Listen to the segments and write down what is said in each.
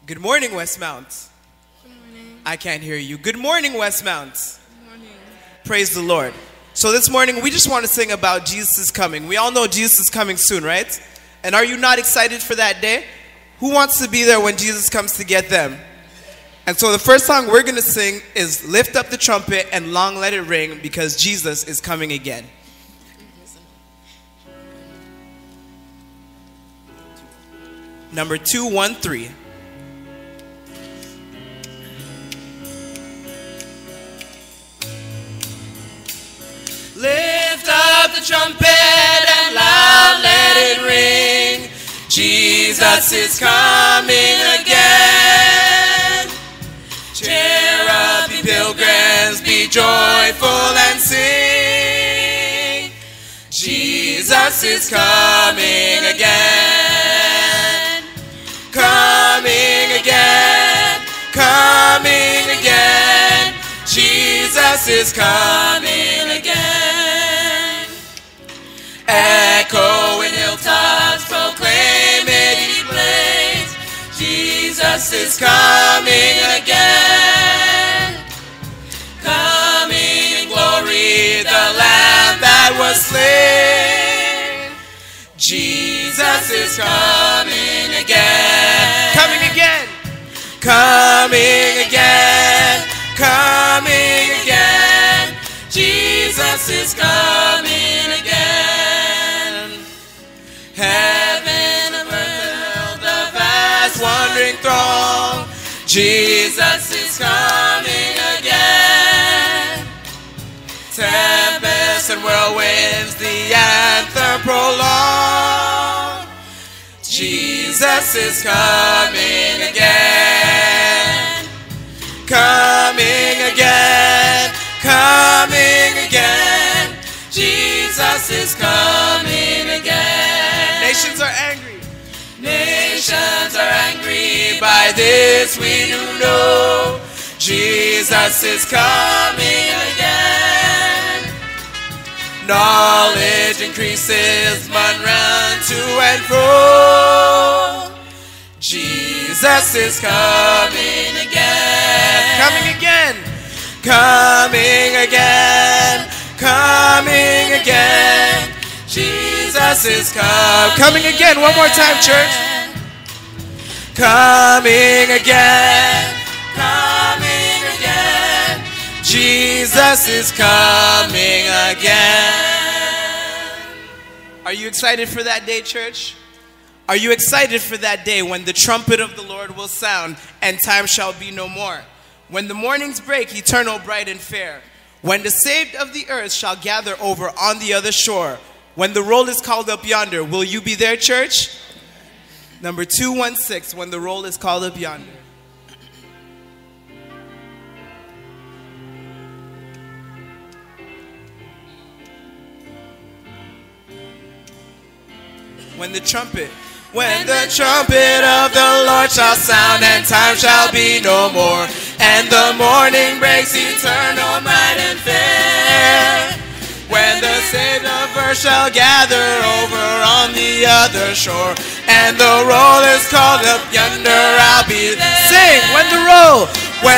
Good morning, Westmount. Good morning. I can't hear you. Good morning, Westmount. Good morning. Praise the Lord. So this morning, we just want to sing about Jesus is coming. We all know Jesus is coming soon, right? And are you not excited for that day? Who wants to be there when Jesus comes to get them? And so the first song we're going to sing is Lift Up the Trumpet and Long Let It Ring, because Jesus is coming again. Number 213. Lift up the trumpet and loud let it ring. Jesus is coming again. Cheer up, ye pilgrims, be joyful and sing. Jesus is coming again. Coming again. Coming again. Jesus is coming again. Echo in hilltops, proclaim it, ye plains. Jesus is coming again. Coming in glory, the Lamb that was slain. Jesus is coming again. Coming again. Coming again. Coming again. Jesus is coming again. Heaven and earth, the vast wandering throng. Jesus is coming again. Tempests and whirlwinds, the anthem prolong. Jesus is coming again. Coming again. Coming again. Jesus is coming again. Nations are angry. Nations are angry. By this we do know Jesus is coming again. Knowledge increases, men run to and fro. Jesus is coming again. Coming again. Coming again. Coming again. Jesus is coming again. One more time, church. Coming again. Coming again. Jesus is coming again. Are you excited for that day, church? Are you excited for that day when the trumpet of the Lord will sound and time shall be no more? When the mornings break, eternal, bright, and fair. When the saved of the earth shall gather over on the other shore. When the roll is called up yonder, will you be there, church? Number 216, when the roll is called up yonder. When the trumpet of the Lord shall sound, and time shall be no more, and the morning breaks, eternal, bright, and fair. When the saved of earth shall gather over on the other shore, and the roll is called up yonder, I'll be there. Sing, when the roll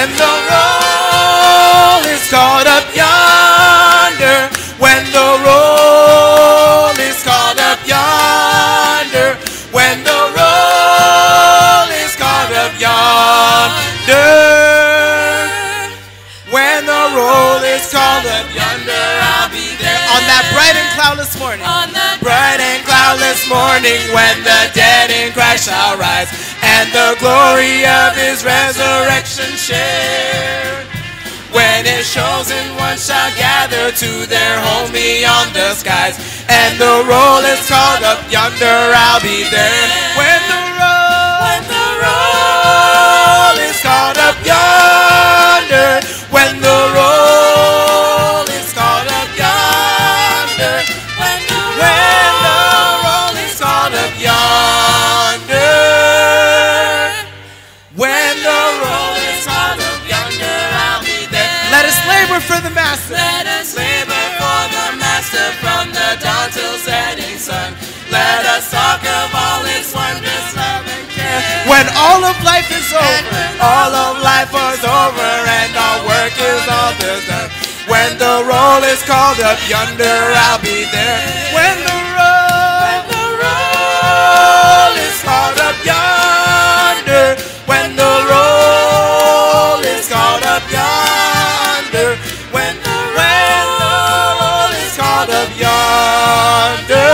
is called up yonder, when the roll is called up yonder, when the roll is called up yonder, when the roll is called up yonder, I'll be there. On that bright and cloudless morning, on that bright and cloudless morning, when the dead in Christ shall rise, and the glory of his resurrection share. When his chosen ones shall gather to their home beyond the skies, and the roll is called up yonder, I'll be there. When the roll is called up yonder, when the roll is called up yonder, when the roll is called up yonder, when the roll is called up yonder, I'll be there. Let us labor for the Master. Let us labor for the Master from the dawn till setting sun. Let us talk of all his wondrous love and care. When all of life is over, all of life is over and our work is all done. when the roll is called up yonder, I'll be there. When the roll is called up yonder, when the roll is called up yonder, when the roll is called up yonder,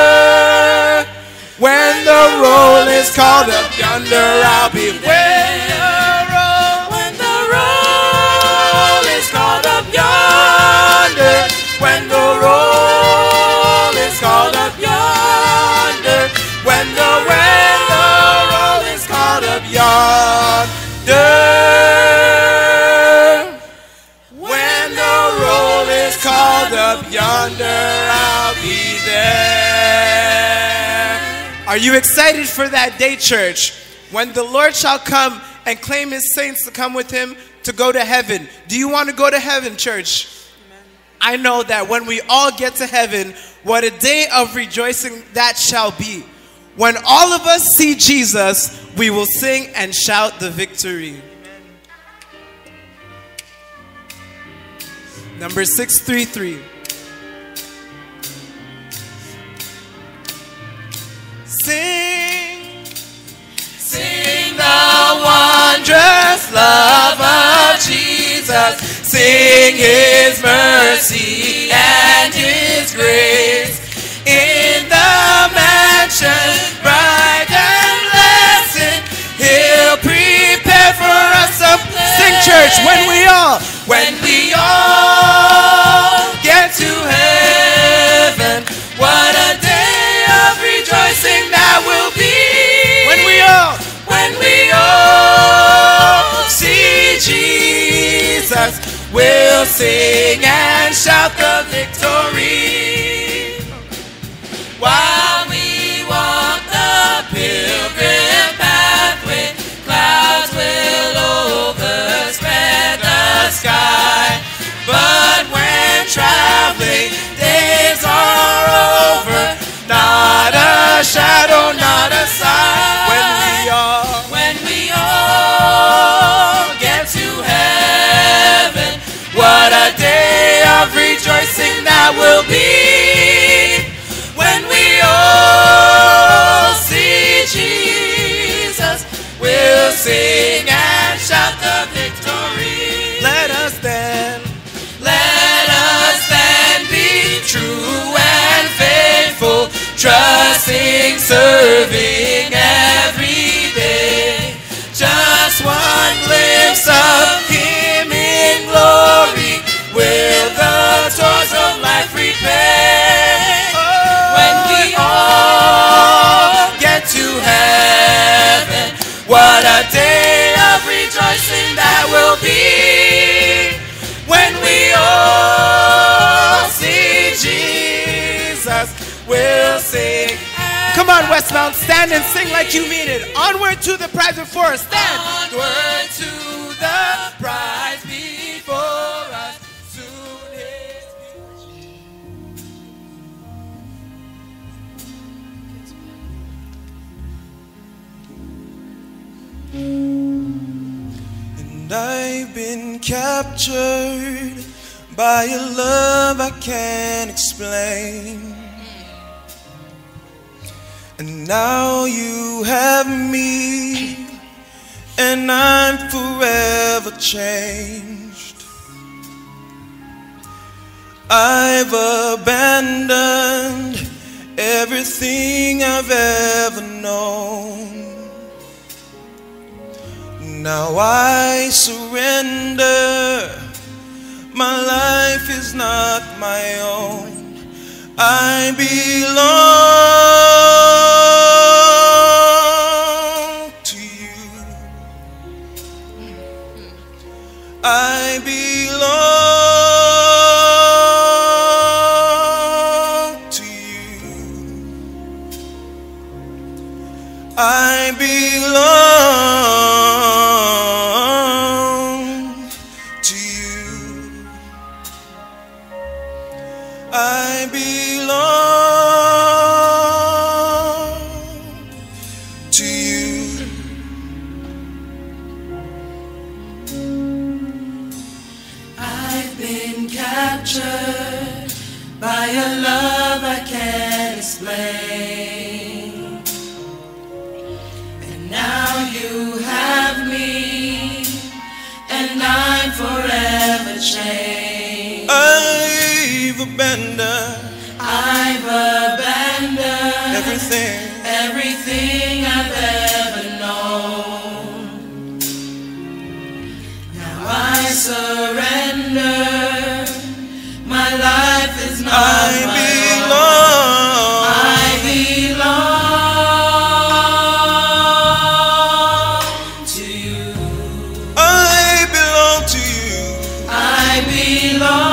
when the roll is called up yonder, I'll be there. When the roll is called up yonder, when the roll is called up yonder, when the roll is called up yonder, when the roll is called up yonder, I'll be there. Are you excited for that day, church? When the Lord shall come and claim his saints to come with him to go to heaven. Do you want to go to heaven, church? Amen. I know that when we all get to heaven, what a day of rejoicing that shall be. When all of us see Jesus, we will sing and shout the victory. Amen. Number 633. Sing, sing the wondrous love of Jesus. Sing his mercy and his grace. In the mansion bright and blessed, he'll prepare for us a place. Sing, church, when we all get to heaven, what a day of rejoicing that will be. When we all see Jesus, we'll sing and shout the victory. While we walk the pilgrim pathway, clouds will overspread the sky. But when traveling days are over, not a shadow, not a sign. When we all get to heaven, what a day of rejoicing that will be. When we all see Jesus, we'll sing and shout the victory. Let us then be true and faithful, trusting, serving every day. Just one glimpse of him in glory will the toils of life repay. When we all get to heaven, what a day of rejoicing that will be. When we all see Jesus, we'll sing. Come on, Westmount, stand and sing like you mean it. Onward to the prize before us. Stand. Onward to the prize before us. Soon is and I've been captured by a love I can't explain. And now you have me, and I'm forever changed. I've abandoned everything I've ever known. Now I surrender. My life is not my own. I belong to you. I belong to you. I belong to you. I belong to you. captured by a love I can't explain. And now you have me, and I'm forever changed. I've abandoned everything I've ever known. Now I surrender. My life is not my own. I belong to you. I belong to you. I belong.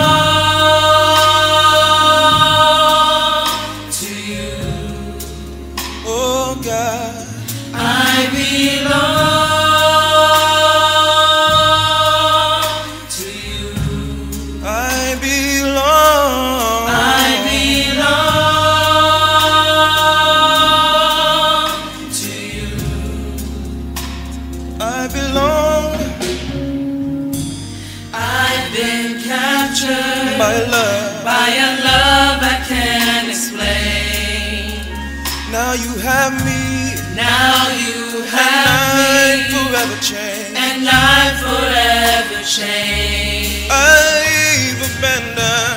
By a love I can't explain. Now you have me. Now you have me. I'm forever changed. And I'm forever changed. I've abandoned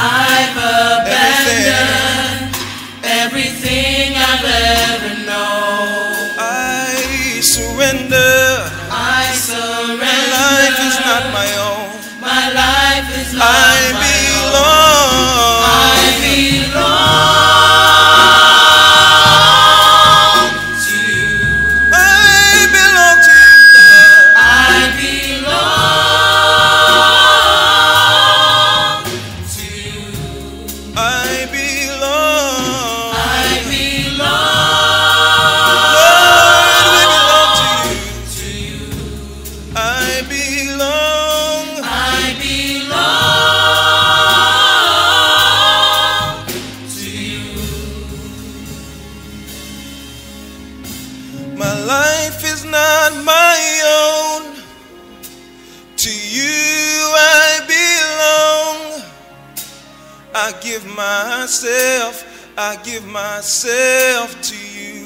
everything I've ever known. I surrender. My life is not my own. My life is not I my belong. own. I belong to you. I belong to you. I belong to you. I belong. I belong. Lord, we belong to you. I belong. I belong to you. My life is not my own. To you I belong. I give myself to you.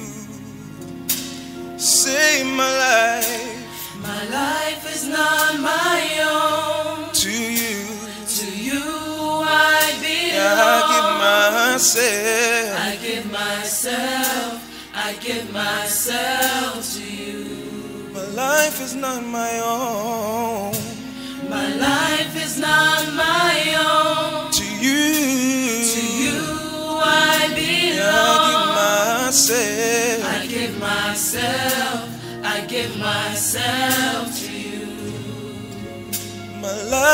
Say my life. My life is not my own. To you. To you I belong. I give myself. I give myself. I give myself to you. My life is not my own. My life is not my own. To you. To you I belong. I give myself. I give myself to you. My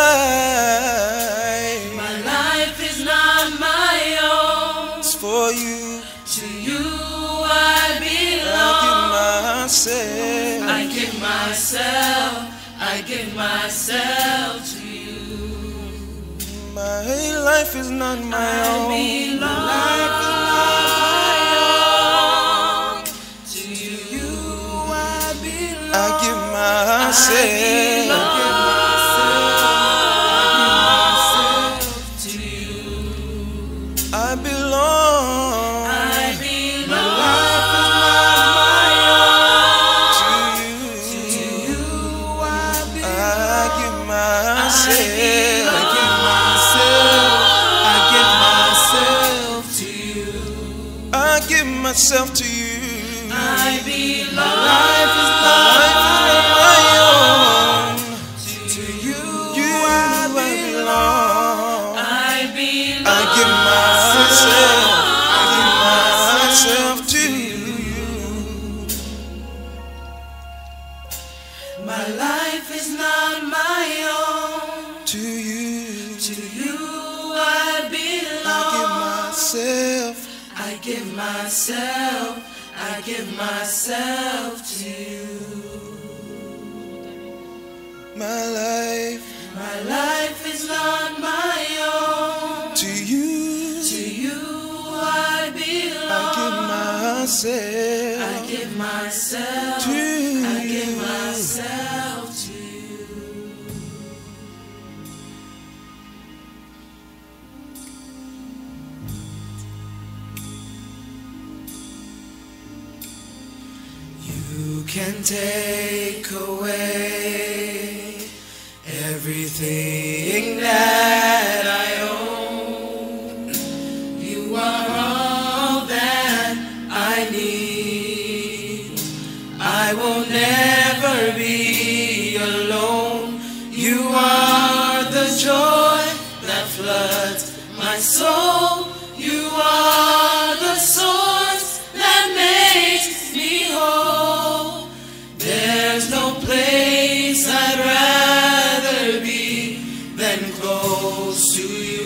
life. My life is not my own. It's for you. To you I belong. I give myself. I give myself to you. My life is not my own. I belong to you. I give myself. To you. I belong. I belong to you. I give myself. I give myself to you. I belong. My life is not my own. To you I belong. I belong. I give myself to you. My life is not my own. To you. To you I belong. I give myself. I give myself to you. My life is not my own. to you. To you I belong. I give myself. to you. I give myself to you. can take away everything that I own. You are all that I need. I will never be alone. You are the joy that floods my soul. You are the source that makes me whole. There's no place I'd rather be than close to you.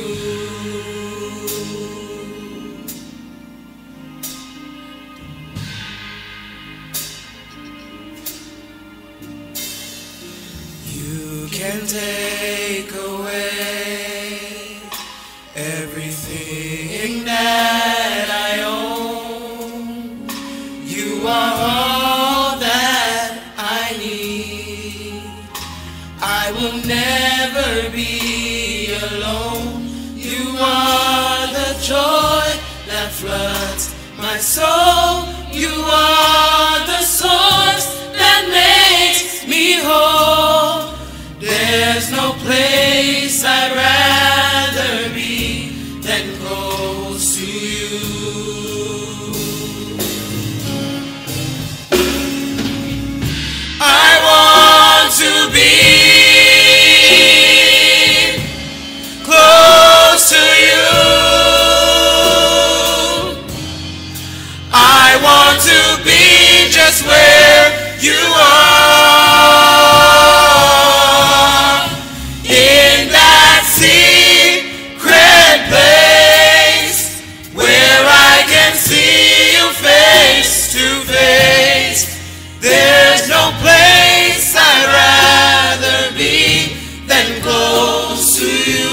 You can take away everything that I own. You are all that I need. I will never be alone. You are the joy that floods my soul. You are the source that makes me whole. There's no place I'd rather be than close to you. I want to be close to you. I want to be just where you are, in that secret place where I can see you face to face. There's no place I'd rather be than close to you.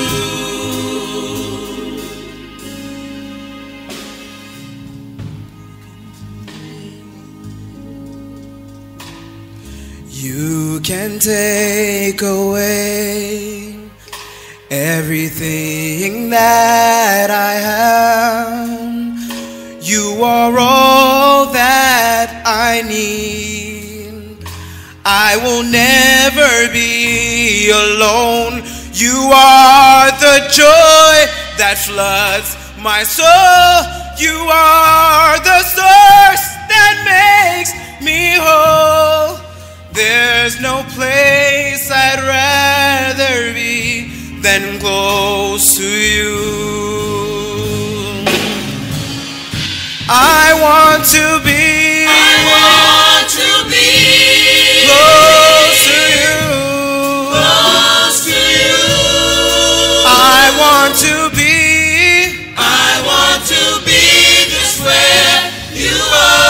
You can take away everything that I have. You are all that I need. I will never be alone. You are the joy that floods my soul. You are the source that makes me whole. There's no place I'd rather be than close to you. I want to be close to you. Close to you. I want to be just where you are.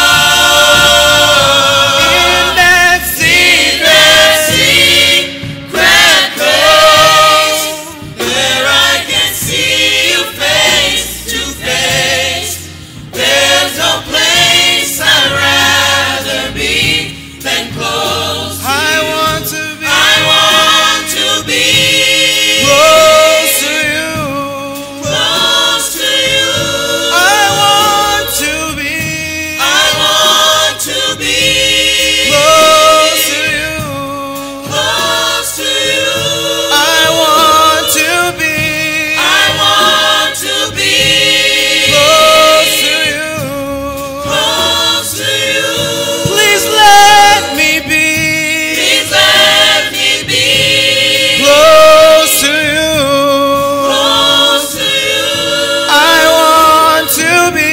in that secret place where I can see you face to face. There's no place I'd rather be than close to I you. want to be I want to be close to you. close to you. I want to be close to you. Close to you. I want to be close to you. Close to you. Please let me be Please let me be close to you. close to you. I want to be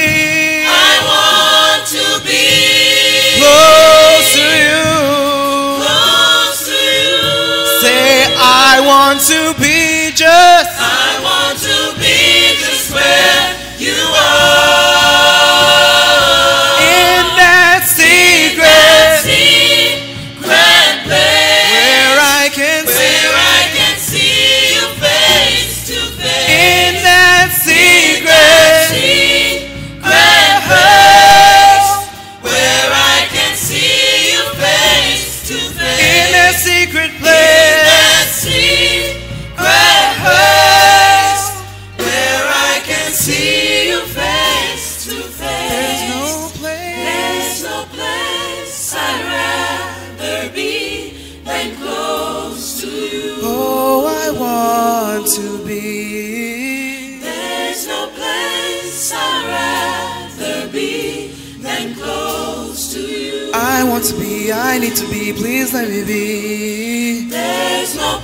close to you. Close to you. Say, I want to be just I want to be just where you are. in that secret place where I can see you face to face. in that secret place where I can see you face to face. in that secret In place. that secret place where I can see you face to face. There's no place There's no place I'd than close to you. I want to be, I need to be, please let me be. There's no